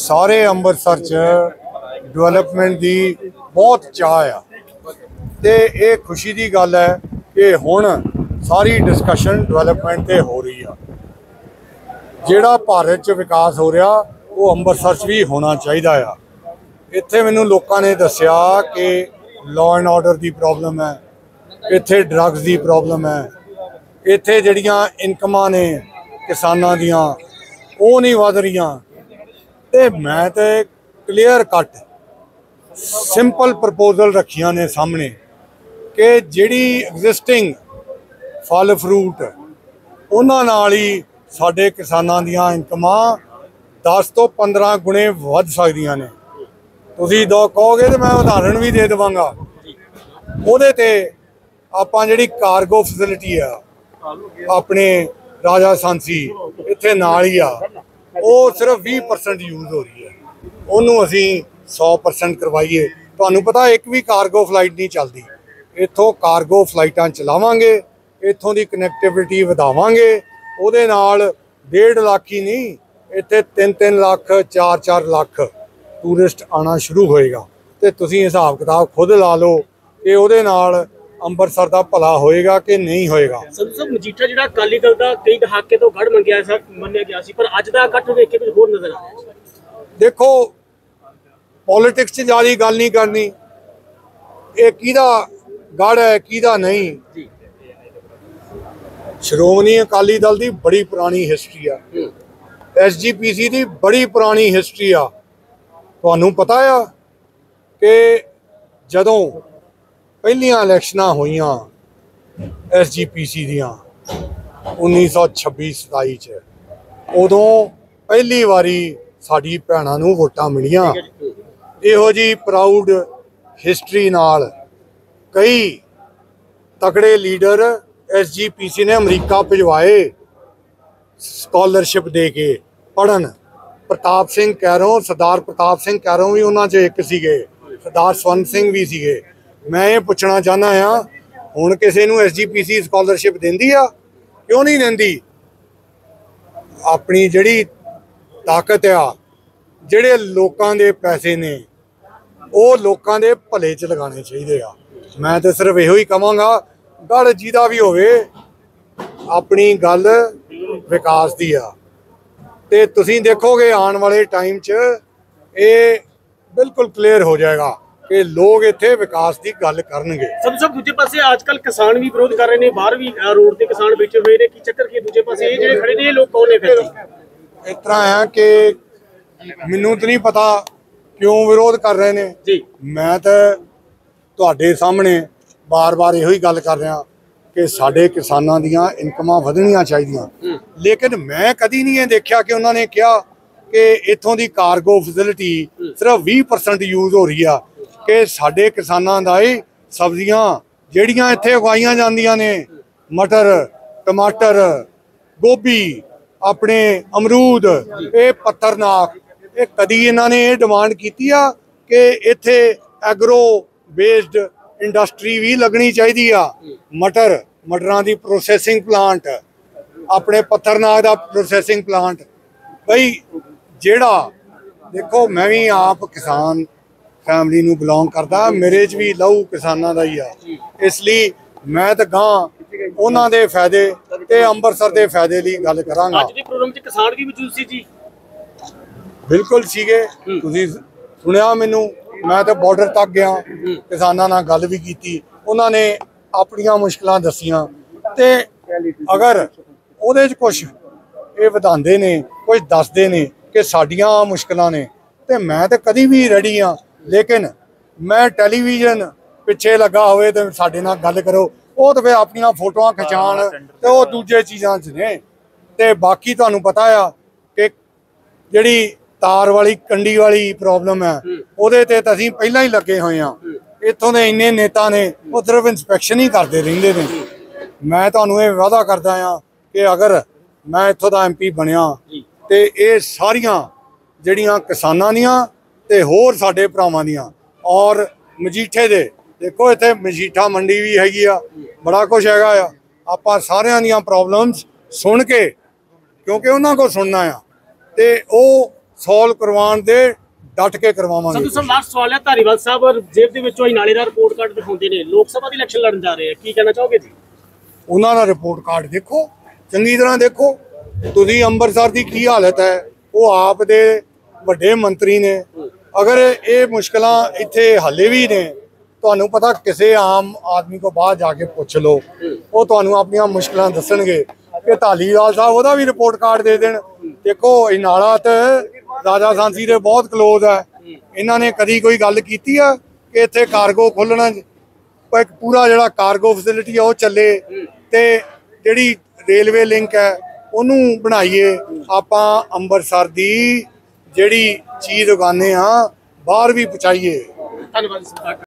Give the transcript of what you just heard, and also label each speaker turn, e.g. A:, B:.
A: सारे ਅੰਮ੍ਰਿਤਸਰ च ਡਿਵੈਲਪਮੈਂਟ ਦੀ बहुत ਚਾਹ ਆ ਤੇ ਇਹ ਖੁਸ਼ੀ ਦੀ ਗੱਲ ਹੈ ਕਿ ਹੁਣ ਸਾਰੀ ਡਿਸਕਸ਼ਨ ਡਿਵੈਲਪਮੈਂਟ ਤੇ ਹੋ ਰਹੀ ਆ। ਜਿਹੜਾ ਭਾਰਤ 'ਚ ਵਿਕਾਸ ਹੋ ਰਿਹਾ ਉਹ ਅੰਮ੍ਰਿਤਸਰ 'ਚ ਵੀ ਹੋਣਾ ਚਾਹੀਦਾ ਆ। ਇੱਥੇ ਮੈਨੂੰ ਲੋਕਾਂ ਨੇ ਦੱਸਿਆ ਕਿ ਲਾਅ ਐਂਡ ਆਰਡਰ ਦੀ ਪ੍ਰੋਬਲਮ ਹੈ, ਇੱਥੇ ਡਰੱਗਸ ਦੀ ਪ੍ਰੋਬਲਮ ਹੈ, ਇੱਥੇ ਜਿਹੜੀਆਂ ਇਨਕਮਾਂ ਨੇ ਕਿਸਾਨਾਂ ਦੀਆਂ ਉਹ ਨਹੀਂ ਵਧ ਰਹੀਆਂ। ਤੇ ਮੈਂ ਤੇ ਕਲੀਅਰ ਕੱਟ ਸਿੰਪਲ ਪ੍ਰਪੋਜ਼ਲ ਰੱਖੀਆਂ ਨੇ ਸਾਹਮਣੇ ਕਿ ਜਿਹੜੀ ਐਗਜ਼ਿਸਟਿੰਗ ਫਲ ਫਰੂਟ ਉਹਨਾਂ ਨਾਲ ਹੀ ਸਾਡੇ ਕਿਸਾਨਾਂ ਦੀਆਂ ਇਨਕਮਾਂ 10 ਤੋਂ 15 ਗੁਣੇ ਵੱਧ ਸਕਦੀਆਂ ਨੇ। ਤੁਸੀਂ ਦੋ ਕਹੋਗੇ ਤੇ ਮੈਂ ਉਦਾਹਰਣ ਵੀ ਦੇ ਦੇਵਾਂਗਾ। ਉਹਦੇ ਤੇ ਆਪਾਂ ਜਿਹੜੀ ਕਾਰਗੋ ਫੈਸਿਲਿਟੀ ਆ ਆਪਣੇ ਰਾਜਾ ਸਾਂਸੀ ਇੱਥੇ ਨਾਲ ਹੀ ਆ, ਉਹ ਸਿਰਫ 20% ਯੂਜ਼ ਹੋ ਰਹੀ ਹੈ। ਉਹਨੂੰ ਅਸੀਂ 100% ਕਰਵਾਈਏ। ਤੁਹਾਨੂੰ ਪਤਾ ਇੱਕ ਵੀ ਕਾਰਗੋ ਫਲਾਈਟ ਨਹੀਂ ਚੱਲਦੀ। ਇੱਥੋਂ ਕਾਰਗੋ ਫਲਾਈਟਾਂ ਚਲਾਵਾਂਗੇ, ਇੱਥੋਂ ਦੀ ਕਨੈਕਟੀਵਿਟੀ ਵਧਾਵਾਂਗੇ। ਉਹਦੇ ਨਾਲ 1.5 ਲੱਖ ਹੀ ਨਹੀਂ, ਇੱਥੇ 3-3 ਲੱਖ 4-4 ਲੱਖ ਟੂਰਿਸਟ ਆਉਣਾ ਸ਼ੁਰੂ ਹੋਏਗਾ। ਤੇ ਤੁਸੀਂ ਹਿਸਾਬ ਕਿਤਾਬ ਖੁਦ ਲਾ ਲਓ ਕਿ ਉਹਦੇ ਨਾਲ ਅੰਮ੍ਰਿਤਸਰ ਦਾ ਭਲਾ ਹੋਏਗਾ ਕਿ ਨਹੀਂ ਹੋਏਗਾ।
B: ਸਭ ਮਜੀਠਾ ਜਿਹੜਾ ਅਕਾਲੀ ਦਲ ਦਾ ਕਈ ਦਹਾਕੇ ਤੋਂ ਗੜ ਮੰਨਿਆ ਗਿਆ ਸੀ, ਪਰ ਅੱਜ ਦਾ ਇਕੱਠ ਵੇਖ ਕੇ ਕੁਝ ਹੋਰ ਨਜ਼ਰ ਆ ਰਿਹਾ।
A: ਦੇਖੋ, ਪੋਲਿਟਿਕਸ 'ਚ ਜ਼ਿਆਦਾ ਗੱਲ ਨਹੀਂ ਕਰਨੀ। ਇਹ ਕਿਹਦਾ ਗੜ ਹੈ ਕਿਹਦਾ ਨਹੀਂ। ਸ਼੍ਰੋਮਣੀ ਅਕਾਲੀ ਦਲ ਦੀ ਬੜੀ ਪੁਰਾਣੀ ਹਿਸਟਰੀ ਆ, SGPC ਦੀ ਬੜੀ ਪੁਰਾਣੀ ਹਿਸਟਰੀ ਆ। ਤੁਹਾਨੂੰ ਪਤਾ ਆ ਕਿ ਜਦੋਂ ਪਹਿਲੀਆਂ ਇਲੈਕਸ਼ਨਾਂ ਹੋਈਆਂ SGPC ਦੀਆਂ 1926-27 'ਚ, ਉਦੋਂ ਪਹਿਲੀ ਵਾਰੀ ਸਾਡੀ ਭੈਣਾਂ ਨੂੰ ਵੋਟਾਂ ਮਿਲੀਆਂ। ਇਹੋ ਜਿਹੀ ਪ੍ਰਾਊਡ ਹਿਸਟਰੀ ਨਾਲ ਕਈ ਤਕੜੇ ਲੀਡਰ SGPC ਨੇ ਅਮਰੀਕਾ ਭਿਜਵਾਏ ਸਕਾਲਰਸ਼ਿਪ ਦੇ ਕੇ ਪੜ੍ਹਨ। ਪ੍ਰਤਾਪ ਸਿੰਘ ਕੈਰੋਂ, ਸਰਦਾਰ ਪ੍ਰਤਾਪ ਸਿੰਘ ਕੈਰੋਂ ਵੀ ਉਹਨਾਂ 'ਚ ਇੱਕ ਸੀਗੇ, ਸਰਦਾਰ ਸਵਰਨ ਸਿੰਘ ਵੀ ਸੀਗੇ। ਮੈਂ ਇਹ ਪੁੱਛਣਾ ਚਾਹੁੰਦਾ ਹਾਂ, ਹੁਣ ਕਿਸੇ ਨੂੰ SGPC ਸਕਾਲਰਸ਼ਿਪ ਦਿੰਦੀ ਆ? ਕਿਉਂ ਨਹੀਂ ਦਿੰਦੀ? ਆਪਣੀ ਜਿਹੜੀ ਤਾਕਤ ਆ, ਜਿਹੜੇ ਲੋਕਾਂ ਦੇ ਪੈਸੇ ਨੇ, ਉਹ ਲੋਕਾਂ ਦੇ ਭਲੇ 'ਚ ਲਗਾਉਣੇ ਚਾਹੀਦੇ ਆ। ਮੈਂ ਤਾਂ ਸਿਰਫ ਇਹੋ ਹੀ ਕਹਾਂਗਾ, ਗੜ ਜਿਹਦਾ ਵੀ ਹੋਵੇ ਆਪਣੀ ਗੱਲ ਵਿਕਾਸ ਦੀ ਆ। ਤੇ ਤੁਸੀਂ ਦੇਖੋਗੇ ਆਉਣ ਵਾਲੇ ਟਾਈਮ 'ਚ ਇਹ ਬਿਲਕੁਲ ਕਲੀਅਰ ਹੋ ਜਾਏਗਾ ਕਿ ਲੋਕ ਇੱਥੇ ਵਿਕਾਸ ਦੀ ਗੱਲ ਕਰਨਗੇ।
B: ਸਭ ਦੂਜੇ ਪਾਸੇ ਅੱਜ ਕੱਲ ਕਿਸਾਨ ਵੀ ਵਿਰੋਧ ਕਰ ਰਹੇ ਨੇ, ਬਾਹਰ ਵੀ ਰੋਡ ਤੇ ਕਿਸਾਨ ਬੈਠੇ ਹੋਏ ਨੇ। ਕੀ ਚੱਕਰ ਕੀ ਦੂਜੇ ਪਾਸੇ ਇਹ ਜਿਹੜੇ ਖੜੇ ਨੇ ਇਹ ਲੋਕ ਕੌਣ ਨੇ ਫਿਰ?
A: ਇਸ ਤਰ੍ਹਾਂ ਆ ਕਿ ਮੈਨੂੰ ਤਾਂ ਨਹੀਂ ਪਤਾ ਕਿਉਂ ਵਿਰੋਧ ਕਰ ਰਹੇ ਨੇ ਜੀ। ਮੈਂ ਤਾਂ ਤੁਹਾਡੇ ਸਾਹਮਣੇ ਬਾਰ-ਬਾਰ ਇਹੋ ਹੀ ਗੱਲ ਕਰ ਰਿਹਾ ਕਿ ਸਾਡੇ ਕਿਸਾਨਾਂ ਦੀਆਂ ਇਨਕਮਾਂ ਵਧਣੀਆਂ ਚਾਹੀਦੀਆਂ। ਲੇਕਿਨ ਮੈਂ ਕਦੀ ਨਹੀਂ ਇਹ ਦੇਖਿਆ ਕਿ ਉਹਨਾਂ ਨੇ ਕਿਹਾ ਕਿ ਇੱਥੋਂ ਦੀ ਕਾਰਗੋ ਫੈਸਿਲਿਟੀ ਸਿਰਫ 20% ਯੂਜ਼ ਹੋ ਰਹੀ ਆ। ਕਿ ਸਾਡੇ ਕਿਸਾਨਾਂ ਦਾ ਹੀ ਸਬਜ਼ੀਆਂ ਜਿਹੜੀਆਂ ਇੱਥੇ ਉਗਾਈਆਂ ਜਾਂਦੀਆਂ ਨੇ, ਮਟਰ, ਟਮਾਟਰ, ਗੋਭੀ, ਆਪਣੇ ਅਮਰੂਦ, ਇਹ ਪੱਤਰਨਾਕ, ਇਹ ਕਦੀ ਇਹਨਾਂ ਨੇ ਇਹ ਡਿਮਾਂਡ ਕੀਤੀ ਆ ਕਿ ਇੱਥੇ ਐਗਰੋ ਬੇਸਡ ਇੰਡਸਟਰੀ ਵੀ ਲੱਗਣੀ ਚਾਹੀਦੀ ਆ। ਮਟਰਾਂ ਦੀ ਪ੍ਰੋਸੈਸਿੰਗ ਪਲਾਂਟ, ਆਪਣੇ ਪੱਤਰਨਾਕ ਦਾ ਪ੍ਰੋਸੈਸਿੰਗ ਪਲਾਂਟ। ਬਈ ਜਿਹੜਾ ਦੇਖੋ, ਮੈਂ ਵੀ ਆਪ ਕਿਸਾਨ ਫੈਮਿਲੀ ਨੂੰ ਬਿਲੋਂਗ ਕਰਦਾ, ਮੇਰੇ 'ਚ ਵੀ ਲਹੂ ਕਿਸਾਨਾਂ ਦਾ ਹੀ ਆ। ਇਸ ਲਈ ਮੈਂ ਤਾਂ ਗਾਂ ਉਹਨਾਂ ਦੇ ਫਾਇਦੇ ਤੇ ਅੰਮ੍ਰਿਤਸਰ ਦੇ ਫਾਇਦੇ ਲਈ ਗੱਲ ਕਰਾਂਗਾ।
B: ਅੱਜ ਦੇ ਪ੍ਰੋਗਰਾਮ 'ਚ ਕਿਸਾਨ ਵੀ ਮੌਜੂਦ ਸੀ ਜੀ?
A: ਬਿਲਕੁਲ ਸੀਗੇ। ਤੁਸੀਂ ਸੁਣਿਆ ਮੈਨੂੰ? ਮੈਂ ਤਾਂ ਬਾਰਡਰ ਤੱਕ ਗਿਆ, ਕਿਸਾਨਾਂ ਨਾਲ ਗੱਲ ਵੀ ਕੀਤੀ, ਉਹਨਾਂ ਨੇ ਆਪਣੀਆਂ ਮੁਸ਼ਕਲਾਂ ਦੱਸੀਆਂ। ਤੇ ਅਗਰ ਉਹਦੇ 'ਚ ਕੁਛ ਇਹ ਵਧਾਉਂਦੇ ਨੇ, ਕੁਝ ਦੱਸਦੇ ਨੇ ਕਿ ਸਾਡੀਆਂ ਮੁਸ਼ਕਲਾਂ ਨੇ, ਤੇ ਮੈਂ ਤਾਂ ਕਦੀ ਵੀ ਰੈਡੀ ਹਾਂ। ਲੇਕਿਨ ਮੈਂ ਟੈਲੀਵਿਜ਼ਨ ਪਿੱਛੇ ਲੱਗਾ ਹੋਵੇ ਤੇ ਸਾਡੇ ਨਾਲ ਗੱਲ ਕਰੋ, ਉਹ ਤਾਂ ਫਿਰ ਆਪਣੀਆਂ ਫੋਟੋਆਂ ਖਿਚਾਉਣ ਤੇ ਉਹ ਦੂਜੇ ਚੀਜ਼ਾਂ 'ਚ ਨੇ। ਤੇ ਬਾਕੀ ਤੁਹਾਨੂੰ ਪਤਾ ਆ ਕਿ ਜਿਹੜੀ ਤਾਰ ਵਾਲੀ ਕੰਡੀ ਵਾਲੀ ਪ੍ਰੋਬਲਮ ਹੈ, ਉਹਦੇ ਤੇ ਤਾਂ ਅਸੀਂ ਪਹਿਲਾਂ ਹੀ ਲੱਗੇ ਹੋਏ ਹਾਂ। ਇੱਥੋਂ ਦੇ ਇੰਨੇ ਨੇਤਾ ਨੇ, ਉਹ ਸਿਰਫ ਇੰਸਪੈਕਸ਼ਨ ਹੀ ਕਰਦੇ ਰਹਿੰਦੇ ਨੇ। ਮੈਂ ਤੁਹਾਨੂੰ ਇਹ ਵਾਅਦਾ ਕਰਦਾ ਹਾਂ ਕਿ ਅਗਰ ਮੈਂ ਇੱਥੋਂ ਦਾ MP ਬਣਿਆ ਤੇ ਇਹ ਸਾਰੀਆਂ ਜਿਹੜੀਆਂ ਕਿਸਾਨਾਂ ਦੀਆਂ ਤੇ ਹੋਰ ਸਾਡੇ ਭਰਾਵਾਂ ਦੀਆਂ, ਔਰ ਮਜੀਠੇ ਦੇ, ਦੇਖੋ ਇੱਥੇ ਮਜੀਠਾ ਮੰਡੀ ਵੀ ਹੈਗੀ ਆ, ਬੜਾ ਕੁਛ ਹੈਗਾ ਆ। ਆਪਾਂ ਸਾਰਿਆਂ ਦੀਆਂ ਪ੍ਰੋਬਲਮਸ ਸੁਣ ਕੇ, ਕਿਉਂਕਿ ਉਹਨਾਂ ਕੋਲ ਸੁਣਨਾ ਆ, ਤੇ ਉਹ ਸੋਲਵ ਕਰਵਾਉਣ ਦੇ ਡਟ ਕੇ ਕਰਵਾਵਾਂਗੇ।
B: ਸੰਧੂ ਸਾਹਿਬ ਲਾਸਟ ਸਵਾਲ ਹੈ, ਧਾਰੀਵਾਲ ਸਾਹਿਬ ਜੇਬ ਦੇ ਵਿੱਚੋਂ ਹੀ ਨਾਲੇ ਦਾ ਰਿਪੋਰਟ ਕਾਰਡ ਦਿਖਾਉਂਦੇ ਨੇ, ਲੋਕ ਸਭਾ ਦੀ ਇਲੈਕਸ਼ਨ ਲੜਨ ਜਾ ਰਹੇ ਆ, ਕੀ ਕਹਿਣਾ ਚਾਹੋਗੇ ਜੀ?
A: ਉਹਨਾਂ ਦਾ ਰਿਪੋਰਟ ਕਾਰਡ ਦੇਖੋ, ਚੰਗੀ ਤਰ੍ਹਾਂ ਦੇਖੋ। ਤੁਸੀਂ ਅੰਮ੍ਰਿਤਸਰ ਦੀ ਕੀ ਹਾਲਤ ਹੈ, ਉਹ ਆਪ ਦੇ ਵੱਡੇ ਮੰਤਰੀ ਨੇ। ਅਗਰ ਇਹ ਮੁਸ਼ਕਲਾਂ ਇੱਥੇ ਹਾਲੇ ਵੀ ਨੇ, ਤੁਹਾਨੂੰ ਪਤਾ ਕਿਸੇ ਆਮ ਆਦਮੀ ਕੋ ਬਾਹਰ ਜਾ ਕੇ ਪੁੱਛ ਲਓ, ਉਹ ਤੁਹਾਨੂੰ ਆਪਣੀਆਂ ਮੁਸ਼ਕਲਾਂ ਦੱਸਣਗੇ ਕਿ ਧਾਲੀਵਾਲ ਸਾਹਿਬ ਉਹਦਾ ਵੀ ਰਿਪੋਰਟ ਕਾਰਡ ਦੇ ਦੇਣ। ਦੇਖੋ ਇਹ ਨਾਲਾ ਤੇ ਰਾਜਾ ਸਾਂਸੀ ਦੇ ਬਹੁਤ ਕਲੋਜ਼ ਹੈ। ਇਹਨਾਂ ਨੇ ਕਦੀ ਕੋਈ ਗੱਲ ਕੀਤੀ ਆ ਕਿ ਇੱਥੇ ਕਾਰਗੋ ਖੋਲ੍ਹਣਾ, ਇੱਕ ਪੂਰਾ ਜਿਹੜਾ ਕਾਰਗੋ ਫੈਸਿਲਿਟੀ ਆ ਉਹ ਚੱਲੇ ਤੇ ਜਿਹੜੀ ਰੇਲਵੇ ਲਿੰਕ ਹੈ ਉਹਨੂੰ ਬਣਾਈਏ। ਆਪਾਂ ਅੰਮ੍ਰਿਤਸਰ ਦੀ ਜਿਹੜੀ ਚੀਜ਼ ਉਗਾਉਂਦੇ ਆ ਬਾਹਰ ਵੀ ਪਹੁੰਚਾਈਏ।
B: ਧੰਨਵਾਦ।